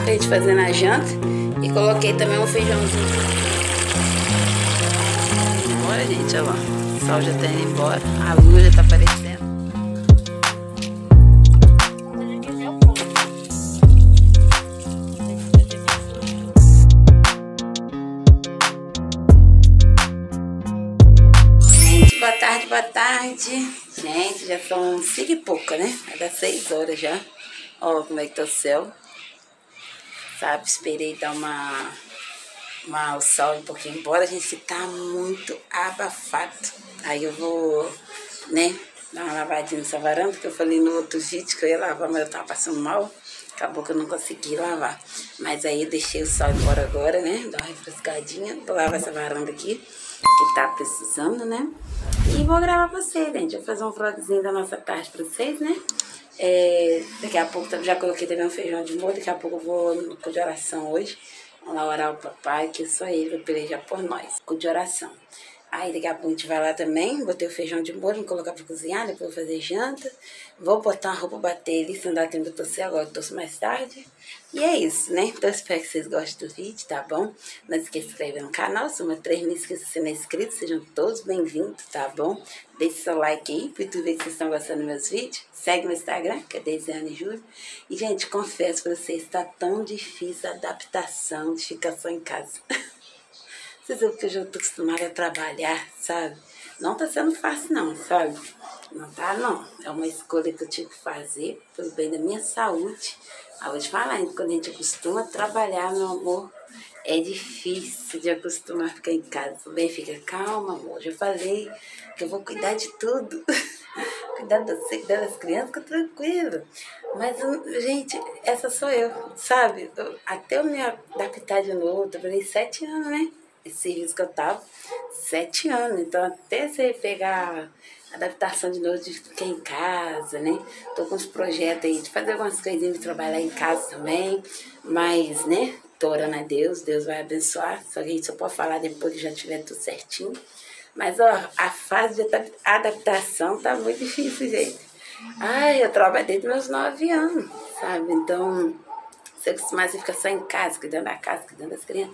pra gente fazer na janta. E coloquei também um feijãozinho. Bora, gente, olha lá. O sol já tá indo embora. A lua já tá aparecendo. Gente, boa tarde, boa tarde. Gente, já são 5 e pouca, né? Vai dar 6 horas já. Ó como é que tá o céu. Sabe, esperei dar o sol um pouquinho embora, gente, tá muito abafado. Aí eu vou, né, dar uma lavadinha nessa varanda, que eu falei no outro vídeo que eu ia lavar, mas eu tava passando mal. Acabou que eu não consegui lavar. Mas aí eu deixei o sol embora agora, né, dar uma refrescadinha. Vou lavar essa varanda aqui, que tá precisando, né. E vou gravar pra vocês, gente. Vou fazer um vlogzinho da nossa tarde pra vocês, né. Daqui a pouco, já coloquei também um feijão de molho, daqui a pouco eu vou no culto de oração hoje. Vamos lá orar ao papai, que só ele vai pelejar por nós. Culto de oração. Aí daqui a pouco a gente vai lá também, botei o feijão de molho, vou colocar pra cozinhar, depois vou fazer janta. Vou botar uma roupa bater ali, se não dá tempo de torcer agora, eu torço mais tarde. E é isso, né? Então eu espero que vocês gostem do vídeo, tá bom? Não esqueça de se inscrever no canal, somos 3 mil inscritos, se não é inscrito, sejam todos bem-vindos, tá bom? Deixe seu like aí, pra tu ver que vocês estão gostando dos meus vídeos. Segue no Instagram, que é Deisiane Júlio. E, gente, confesso pra vocês, tá tão difícil a adaptação de ficar só em casa. Vocês sabem que eu já tô acostumada a trabalhar, sabe? Não tá sendo fácil não, sabe? Não tá não. É uma escolha que eu tive que fazer pelo bem da minha saúde. Ah, vou te falar, quando a gente acostuma a trabalhar, meu amor, é difícil de acostumar a ficar em casa. Bem, fica calma, amor. Já falei que eu vou cuidar de tudo. Cuidar de você, cuidar das crianças, fica tranquilo. Mas, gente, essa sou eu, sabe? Até eu me adaptar de novo, eu trabalhei 7 anos, né? Esse serviço que eu tava, 7 anos. Então, até você pegar a adaptação de novo, de ficar em casa, né? Tô com uns projetos aí de fazer algumas coisinhas, de trabalhar em casa também. Mas, né? Tô orando a Deus, Deus vai abençoar. Só que a gente só pode falar depois que já tiver tudo certinho. Mas, ó, a fase de adaptação tá muito difícil, gente. Ai, eu trabalho desde meus 9 anos, sabe? Então, você acostumar a ficar só em casa, cuidando da casa, cuidando das crianças.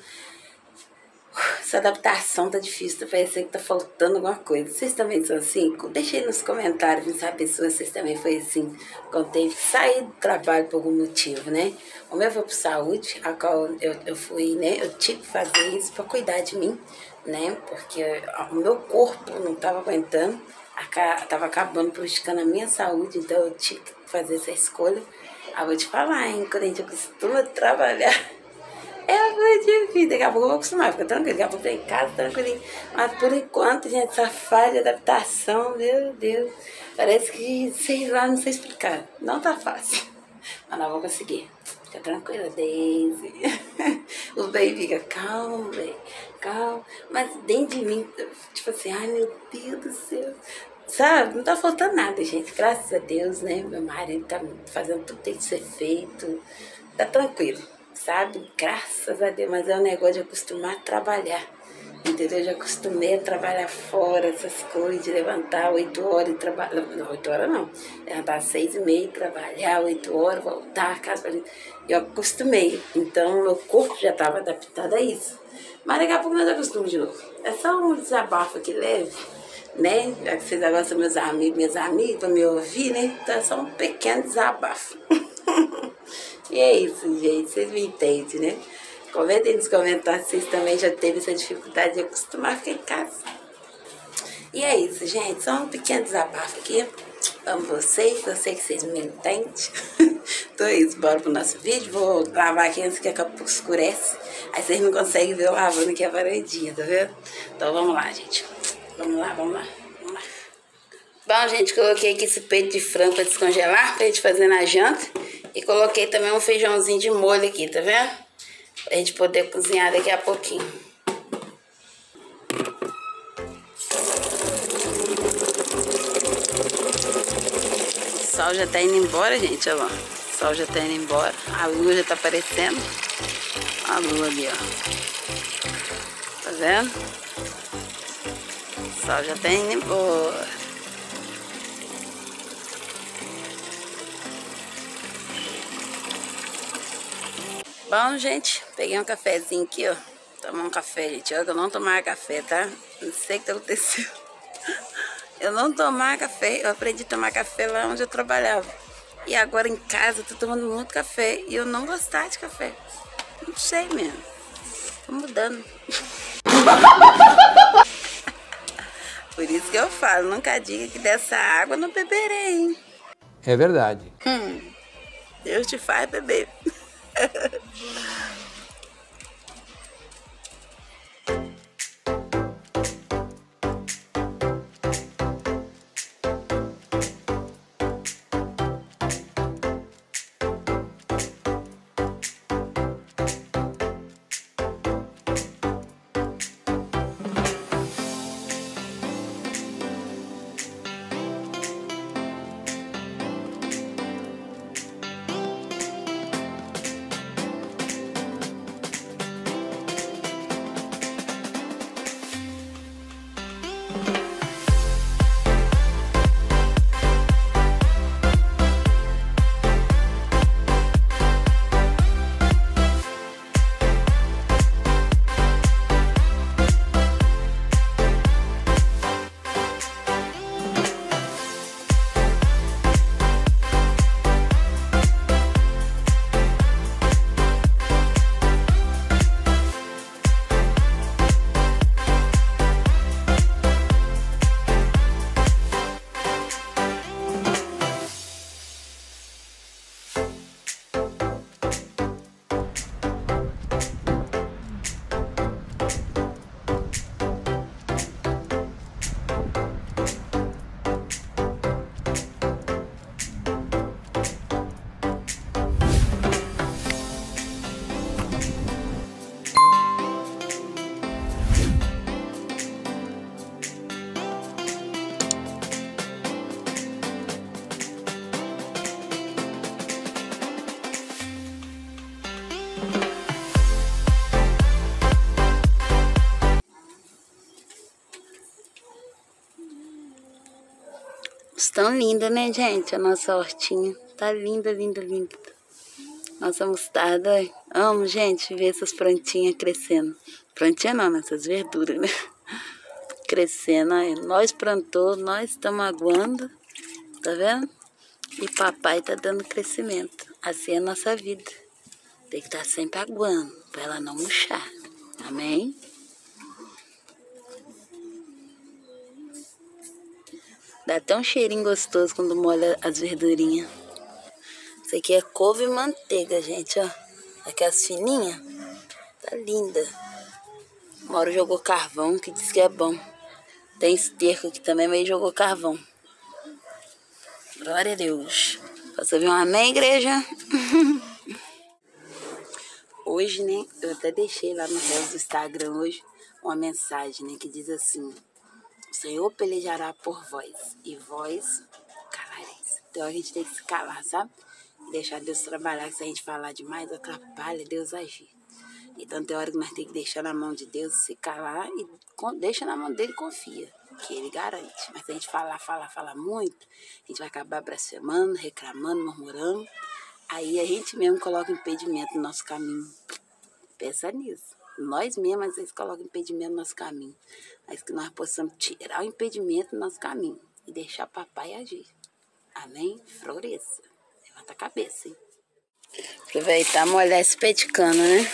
Essa adaptação tá difícil, tá parecendo que tá faltando alguma coisa. Vocês também são assim? Deixa aí nos comentários, quem sabe se vocês também foi assim, quando teve que sair do trabalho por algum motivo, né? O meu foi por saúde, a qual eu fui, né? Eu tive que fazer isso pra cuidar de mim, né? Porque o meu corpo não tava aguentando, tava acabando, prejudicando a minha saúde, então eu tive que fazer essa escolha. Ah, vou te falar, hein? Quando a gente costuma trabalhar, é muito difícil, daqui a pouco eu vou acostumar, fica tranquilo, daqui a pouco eu tô em casa, tranquilinho. Mas por enquanto, gente, essa fase de adaptação, meu Deus, parece que, sei lá, não sei explicar, não tá fácil. Mas nós vamos conseguir, fica tranquila, Daisy. O bem fica, calma, bem, calma. Mas dentro de mim, tipo assim, ai meu Deus do céu. Sabe, não tá faltando nada, gente, graças a Deus, né, meu marido tá fazendo tudo que tem que ser feito, tá tranquilo. Sabe? Graças a Deus, mas é um negócio de acostumar a trabalhar, entendeu? Já acostumei a trabalhar fora, essas coisas, de levantar 8 horas e trabalhar, não, 8 horas não, levantar 6h30, trabalhar 8 horas, voltar a casa, eu acostumei, então meu corpo já estava adaptado a isso, mas daqui a pouco nós acostumamos de novo, é só um desabafo aqui leve, né? Já que vocês agora são meus amigos, minhas amigas, para me ouvir, né? Então é só um pequeno desabafo. E é isso, gente, vocês me entendem, né? Comentem nos comentários se vocês também já teve essa dificuldade de acostumar a ficar em casa. E é isso, gente, só um pequeno desabafo aqui. Amo vocês, eu sei que vocês me entendem. Então é isso, bora pro nosso vídeo. Vou lavar aqui antes que daqui a pouco escurece. Aí vocês não conseguem ver eu lavando aqui a varandinha, tá vendo? Então vamos lá, gente. Vamos lá, vamos lá, vamos lá. Bom, gente, coloquei aqui esse peito de frango pra descongelar, pra gente fazer na janta. E coloquei também um feijãozinho de molho aqui, tá vendo? Pra gente poder cozinhar daqui a pouquinho. O sol já tá indo embora, gente, olha lá. O sol já tá indo embora. A lua já tá aparecendo. A lua ali, ó. Tá vendo? O sol já tá indo embora. Bom, gente, peguei um cafezinho aqui, ó. Tomar um café, gente. Olha que eu não tomava café, tá? Não sei o que aconteceu. Eu não tomava café. Eu aprendi a tomar café lá onde eu trabalhava. E agora em casa eu tô tomando muito café. E eu não gostava de café. Não sei mesmo. Tô mudando. Por isso que eu falo, nunca diga que dessa água eu não beberei, hein? É verdade. Deus te faz beber. Tão linda, né, gente? A nossa hortinha. Tá linda, linda, linda. Nossa mostarda. Amo, gente, ver essas plantinhas crescendo. Plantinha não, né? Essas verduras, né? Crescendo. Aí, nós plantou, nós estamos aguando. Tá vendo? E papai tá dando crescimento. Assim é a nossa vida. Tem que estar sempre aguando, pra ela não murchar. Amém? Dá até um cheirinho gostoso quando molha as verdurinhas. Isso aqui é couve e manteiga, gente, ó. Aquelas fininhas. Tá linda. Uma hora jogou carvão, que diz que é bom. Tem esterco aqui também, mas jogou carvão. Glória a Deus. Posso ouvir um amém, igreja? Hoje, né, eu até deixei lá no resto do Instagram hoje uma mensagem, né, que diz assim: o Senhor pelejará por vós, e vós calareis. Então a gente tem que se calar, sabe? E deixar Deus trabalhar, que se a gente falar demais, atrapalha Deus agir. Então tem hora que nós temos que deixar na mão de Deus, se calar e deixa na mão dele e confia, que ele garante. Mas se a gente falar muito, a gente vai acabar blasfemando, reclamando, murmurando. Aí a gente mesmo coloca impedimento no nosso caminho. Pensa nisso. Nós mesmos às vezes colocamos impedimento no nosso caminho. Mas que nós possamos tirar o impedimento do nosso caminho e deixar papai agir. Amém? Floresça. Levanta a cabeça, hein? Aproveitar e molhar esse pé de cana, né?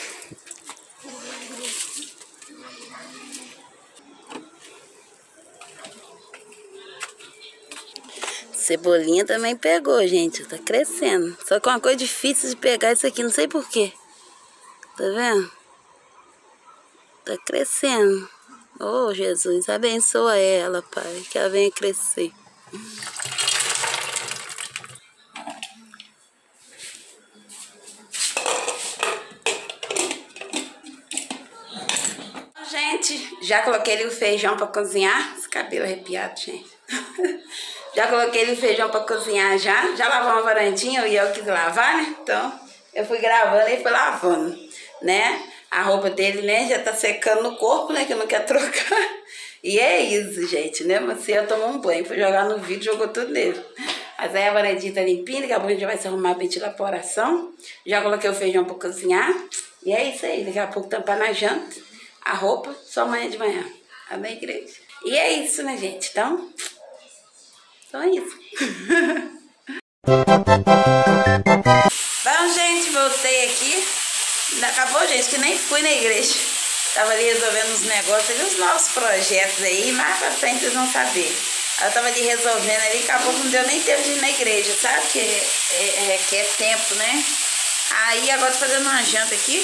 Cebolinha também pegou, gente. Tá crescendo. Só que é uma coisa difícil de pegar isso aqui. Não sei porquê. Tá vendo? Tá crescendo. Oh, Jesus, abençoa ela, Pai. Que ela venha crescer. Gente, já coloquei ali o feijão pra cozinhar. Esse cabelo arrepiado, gente. Já coloquei ali o feijão pra cozinhar já. Já lavou uma varandinha e eu quis lavar, né? Então, eu fui gravando e fui lavando, né? A roupa dele, né, já tá secando no corpo, né, que eu não quero trocar. E é isso, gente, né? Mas eu tomou um banho, foi jogar no vídeo, jogou tudo nele. Mas aí a varandinha tá limpinha, daqui a pouco a gente vai se arrumar pra evaporação. Já coloquei o feijão pra cozinhar. E é isso aí, daqui a pouco tampar na janta. A roupa, só amanhã de manhã. Tá na igreja. E é isso, né, gente? Então é isso. Bom, gente, voltei aqui. Acabou, gente, que nem fui na igreja. Tava ali resolvendo uns negócios ali, os novos projetos aí, mais pra frente vocês vão saber. Eu tava ali resolvendo ali, acabou que não deu nem tempo de ir na igreja, sabe? Que requer tempo, né? Aí agora tô fazendo uma janta aqui.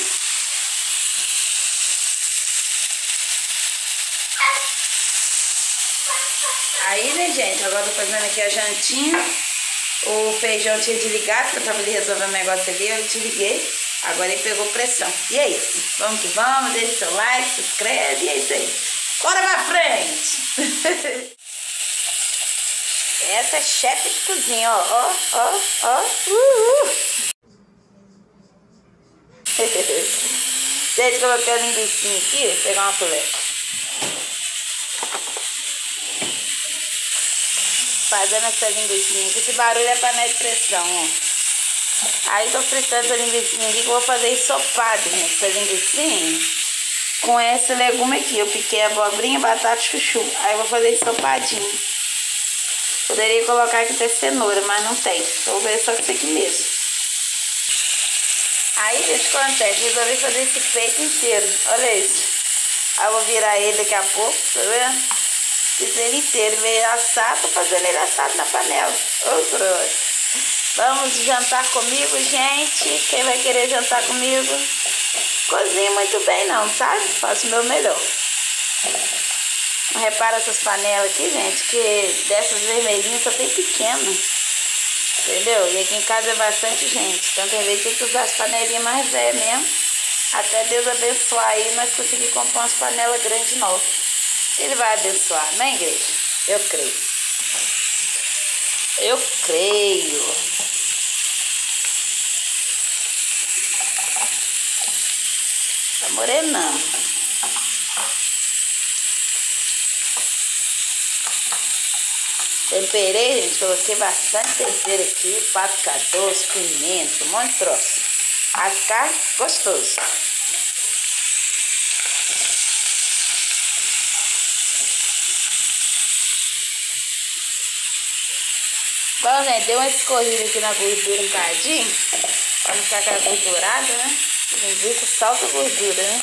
Aí, né, gente, agora tô fazendo aqui a jantinha. O feijão tinha desligado, porque eu tava ali resolvendo um negócio ali, eu desliguei. Agora ele pegou pressão. E é isso. Vamos que vamos, deixa seu like, se inscreve e é isso aí. Bora pra frente! Essa é chefe de cozinha, ó, ó, ó, Gente, coloquei a linguiça aqui, vou pegar uma colher. Fazendo essa linguiça aqui, esse barulho é panela de pressão, ó. Aí tô fritando essa linguiça aqui que eu vou fazer ensopado, gente, essa linguiça com esse legume aqui. Eu piquei abobrinha, batata e chuchu. Aí eu vou fazer ensopadinho. Poderia colocar aqui até cenoura, mas não tem. Então vou ver só isso aqui mesmo. Aí, gente, o que acontece? Resolvi fazer esse peito inteiro. Olha isso. Aí eu vou virar ele daqui a pouco, tá vendo? Fiz ele inteiro. Veio assado, tô fazendo ele assado na panela. Ô, grosso. Vamos jantar comigo, gente. Quem vai querer jantar comigo? Cozinho muito bem não, sabe? Faço o meu melhor. Repara essas panelas aqui, gente, que dessas vermelhinhas só tem pequena. Entendeu? E aqui em casa é bastante gente. Então tem vezes que tem que usar as panelinhas mais velhas mesmo. Até Deus abençoar aí, nós conseguimos comprar umas panelas grandes novas. Ele vai abençoar, né, igreja? Eu creio. Eu creio. Tá morenando. Temperei, gente, coloquei bastante tempero aqui, páprica doce, pimenta, um monte de troço. Vai ficar gostoso. Bom, gente, deu uma escorrida aqui na gordura um bocadinho, pra não ficar aquela gordurada, né? Linguiça salta a gordura, né?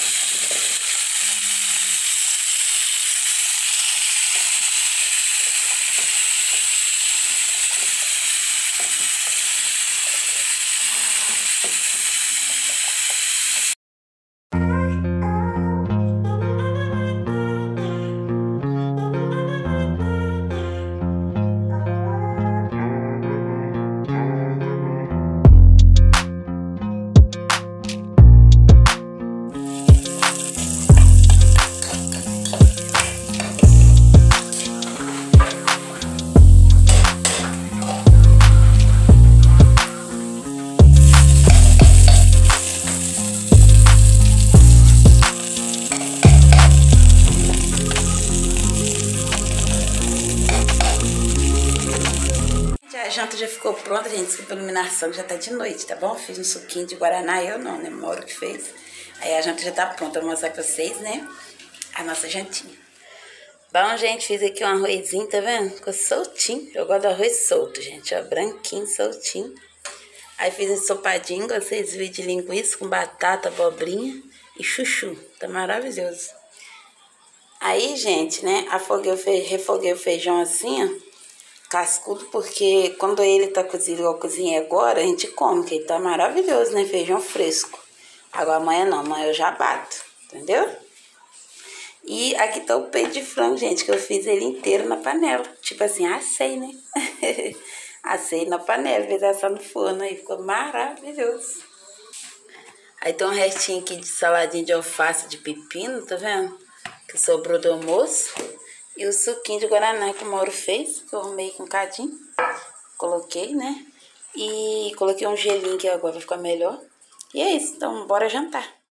A janta já ficou pronta, gente. Desculpa a iluminação, já tá de noite, tá bom? Fiz um suquinho de guaraná, eu não, né? Moro que fez. Aí a janta já tá pronta, vou mostrar pra vocês, né? A nossa jantinha. Bom, gente, fiz aqui um arrozinho, tá vendo? Ficou soltinho. Eu gosto do arroz solto, gente, ó, branquinho, soltinho. Aí fiz ensopadinho, vocês viram, de linguiça com batata, abobrinha e chuchu. Tá maravilhoso. Aí, gente, né, refoguei o feijão assim, ó. Cascudo, porque quando ele tá cozido igual eu cozinhei agora, a gente come, que ele tá maravilhoso, né? Feijão fresco. Agora amanhã não, amanhã eu já bato, entendeu? E aqui tá o peito de frango, gente, que eu fiz ele inteiro na panela. Tipo assim, assei, né? Assei na panela, fiz essa no forno aí, ficou maravilhoso. Aí tem um restinho aqui de saladinha de alface de pepino, tá vendo? Que sobrou do almoço. E o suquinho de guaraná que o Mauro fez, que eu arrumei com um cadinho. Coloquei, né? E coloquei um gelinho que agora vai ficar melhor. E é isso, então bora jantar.